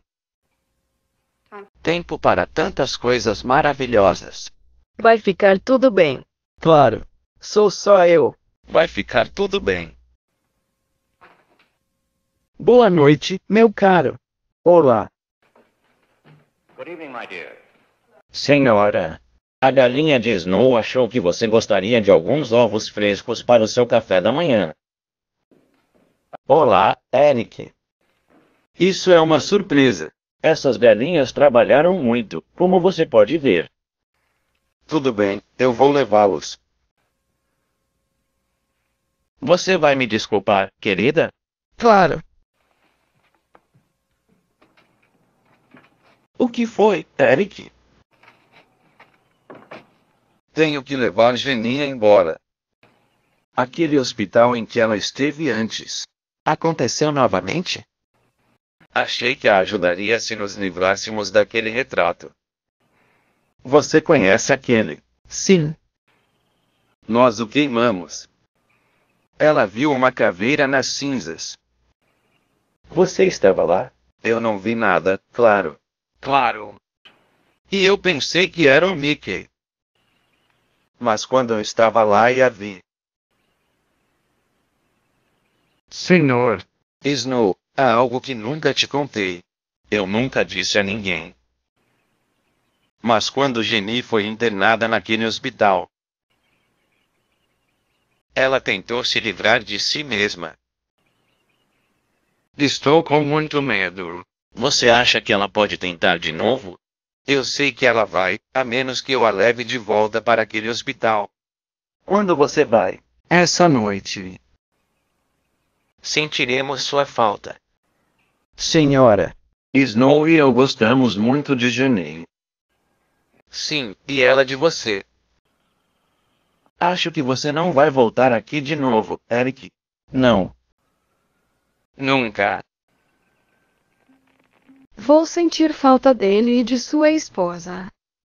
Tempo para tantas coisas maravilhosas. Vai ficar tudo bem. Claro. Sou só eu. Vai ficar tudo bem. Boa noite, meu caro. Olá. Good evening, my dear. Senhora, a galinha de Snow achou que você gostaria de alguns ovos frescos para o seu café da manhã. Olá, Eric. Isso é uma surpresa. Essas galinhas trabalharam muito, como você pode ver. Tudo bem, eu vou levá-los. Você vai me desculpar, querida? Claro. O que foi, Eric? Tenho que levar Geninha embora. Aquele hospital em que ela esteve antes. Aconteceu novamente? Achei que a ajudaria se nos livrássemos daquele retrato. Você conhece aquele? Sim. Nós o queimamos. Ela viu uma caveira nas cinzas. Você estava lá? Eu não vi nada, claro. Claro. E eu pensei que era o Mickey. Mas quando eu estava lá e a vi. Senhor. Snow, há algo que nunca te contei. Eu nunca disse a ninguém. Mas quando Jenny foi internada naquele hospital, ela tentou se livrar de si mesma. Estou com muito medo. Você acha que ela pode tentar de novo? Eu sei que ela vai, a menos que eu a leve de volta para aquele hospital. Quando você vai? Essa noite. Sentiremos sua falta. Senhora. Snow e eu gostamos muito de Jenny. Sim, e ela de você. Acho que você não vai voltar aqui de novo, Eric. Não. Nunca. Vou sentir falta dele e de sua esposa.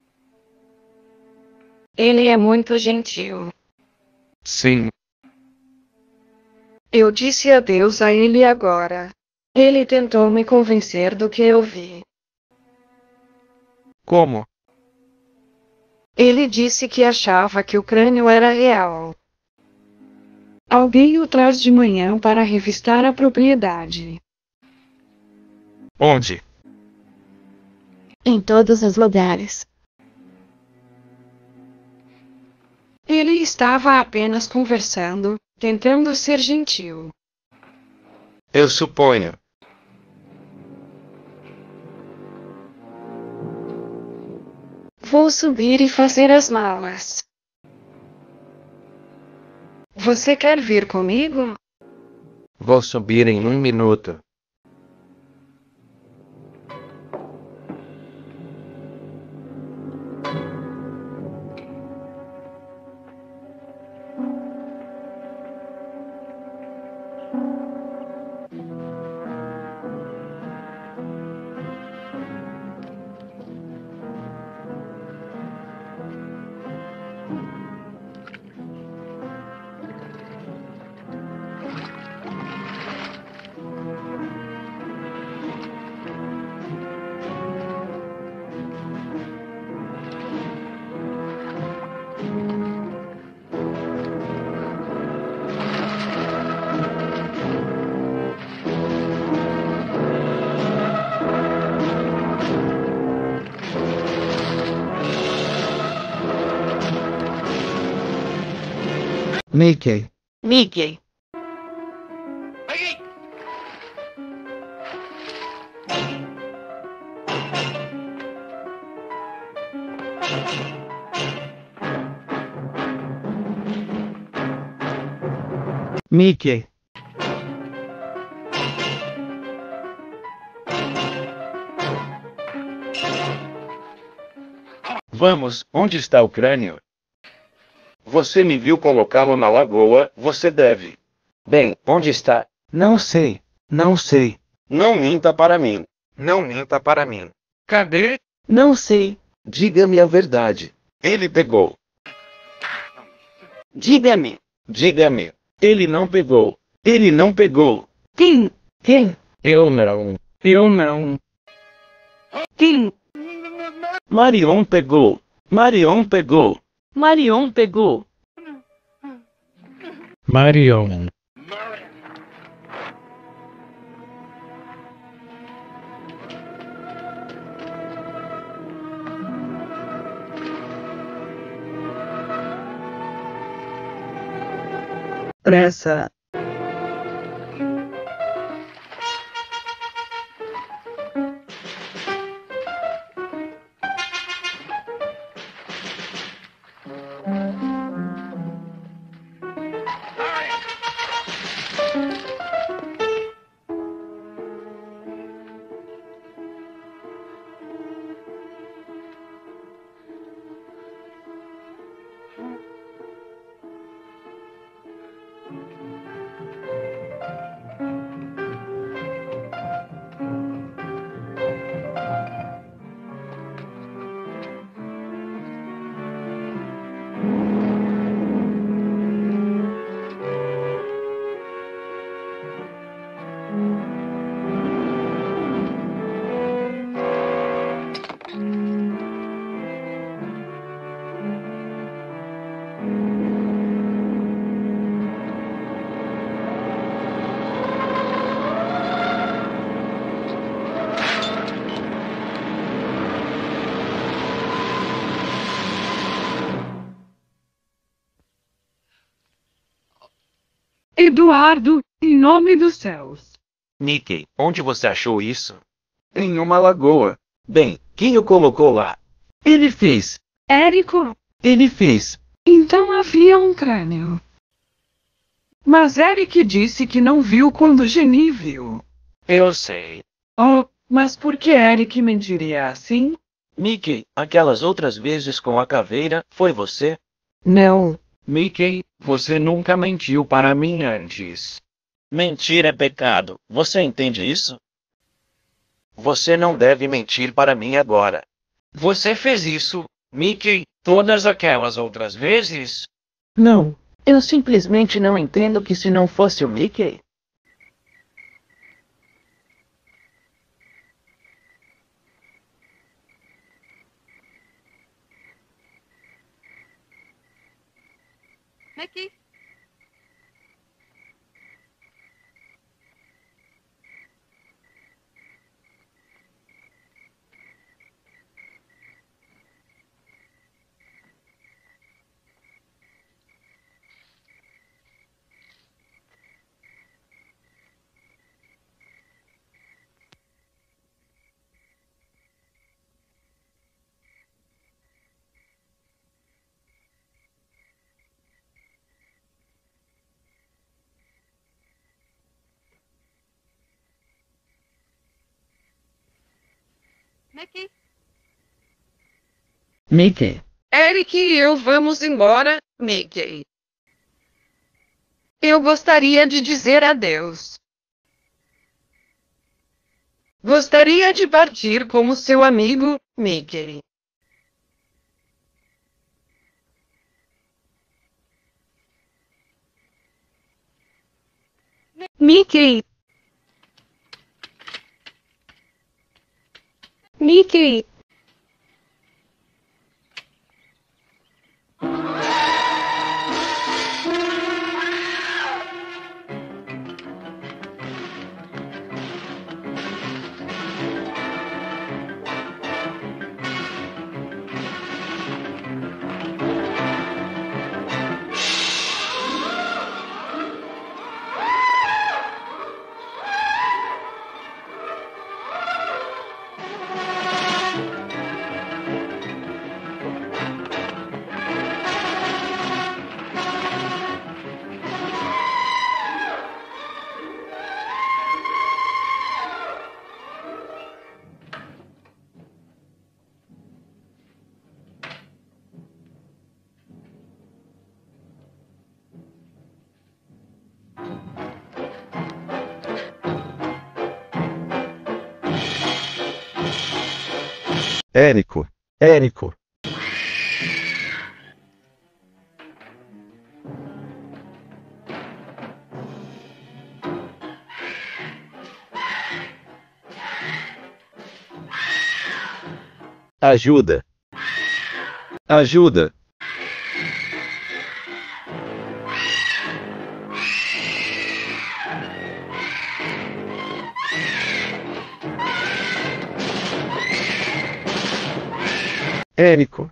Ele é muito gentil. Sim. Eu disse adeus a ele agora. Ele tentou me convencer do que eu vi. Como? Ele disse que achava que o crânio era real. Alguém o traz de manhã para revistar a propriedade. Onde? Em todos os lugares. Ele estava apenas conversando, tentando ser gentil. Eu suponho. Vou subir e fazer as malas. Você quer vir comigo? Vou subir em um minuto. Mickey. Mickey. Mickey. Vamos, onde está o crânio? Você me viu colocá-lo na lagoa, você deve. Bem, onde está? Não sei. Não sei. Não minta para mim. Não minta para mim. Cadê? Não sei. Diga-me a verdade. Ele pegou. Diga-me. Diga-me. Ele não pegou. Ele não pegou. Quem? Quem? Eu não. Eu não. Quem? Marion pegou. Marion pegou. Marion pegou. Marion. Pressa. Eduardo, em nome dos céus. Mickey, onde você achou isso? Em uma lagoa. Bem, quem o colocou lá? Ele fez. Érico. Ele fez. Então havia um crânio. Mas Eric disse que não viu quando Jenny viu. Eu sei. Oh, mas por que Eric mentiria assim? Mickey, aquelas outras vezes com a caveira, foi você? Não. Mickey, você nunca mentiu para mim antes. Mentir é pecado, você entende isso? Você não deve mentir para mim agora. Você fez isso, Mickey, todas aquelas outras vezes? Não, eu simplesmente não entendo que se não fosse o Mickey. Mickey? Mickey? Mickey. Eric e eu vamos embora, Mickey. Eu gostaria de dizer adeus. Gostaria de partir como seu amigo, Mickey. Mickey. Mickey. Érico, Érico. Ajuda. Ajuda. Érico.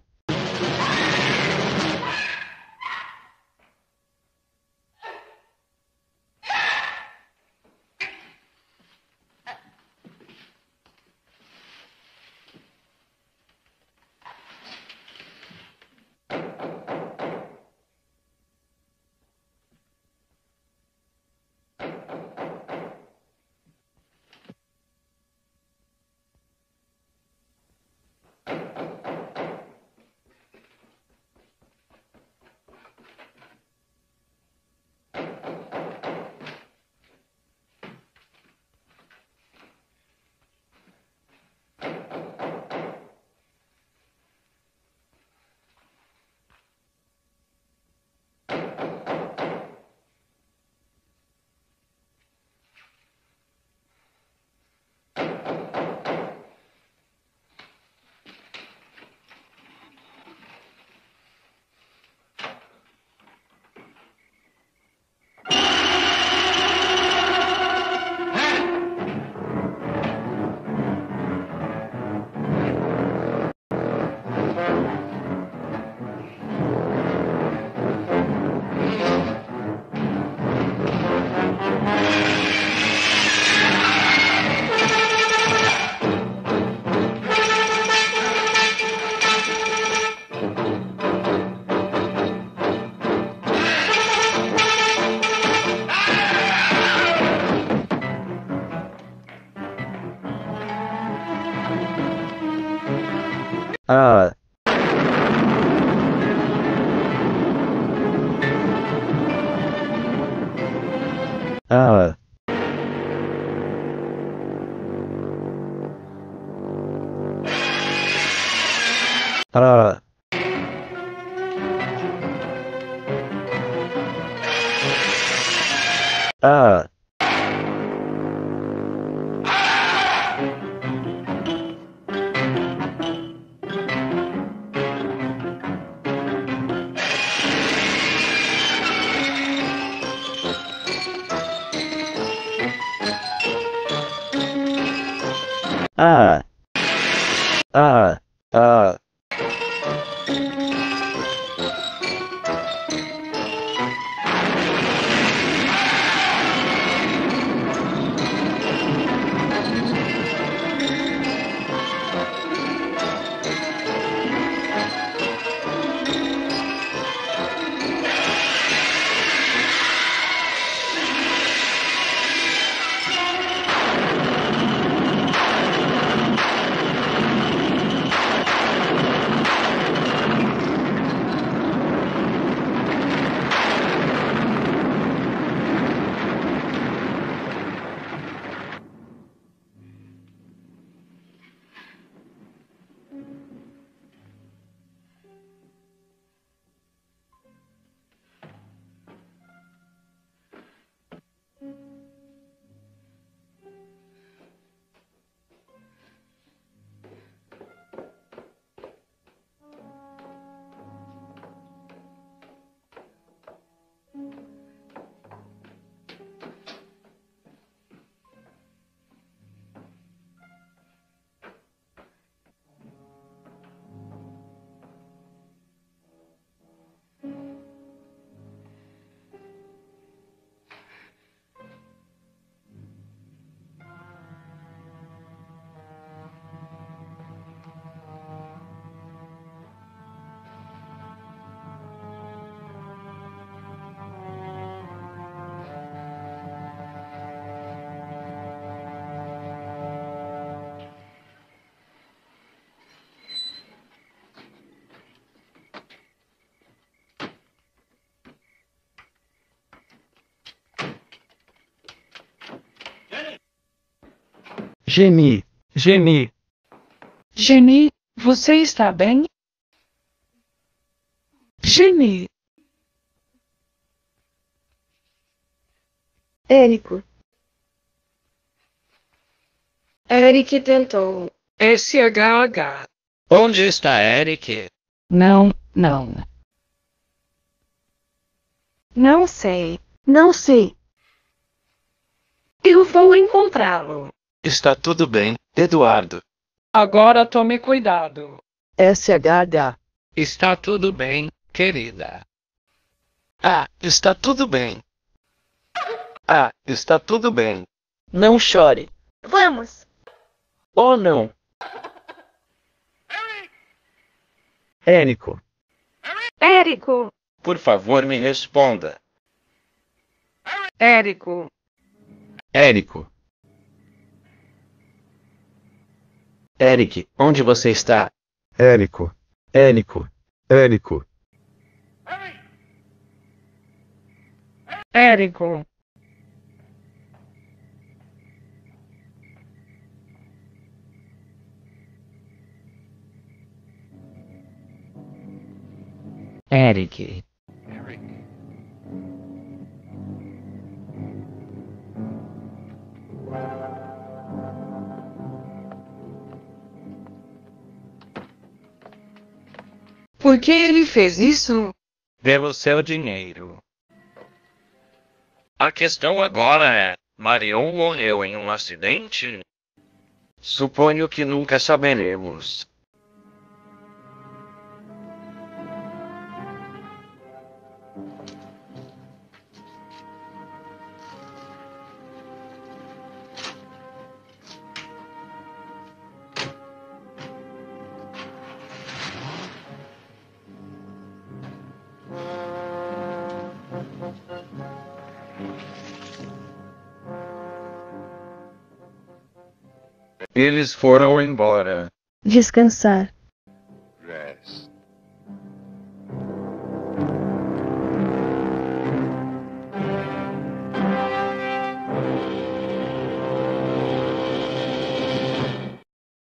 Ah. Ah. Ah. Ah. Ah. Ah. Ah. Geni, Geni. Geni, você está bem? Geni. Érico. Eric tentou. S H H. Onde está Eric? Não, não. Não sei. Não sei. Eu vou encontrá-lo. Está tudo bem, Eduardo. Agora tome cuidado. S H H. Está tudo bem, querida. Ah, está tudo bem. Ah, está tudo bem. Não chore. Vamos. Oh não. Érico. Érico. Por favor, me responda. Érico. Érico. Eric, onde você está? Érico. Érico. Érico. Érico. Eric. Por que ele fez isso? Pelo seu dinheiro. A questão agora é: Marion morreu em um acidente? Suponho que nunca saberemos. Eles foram embora. Descansar.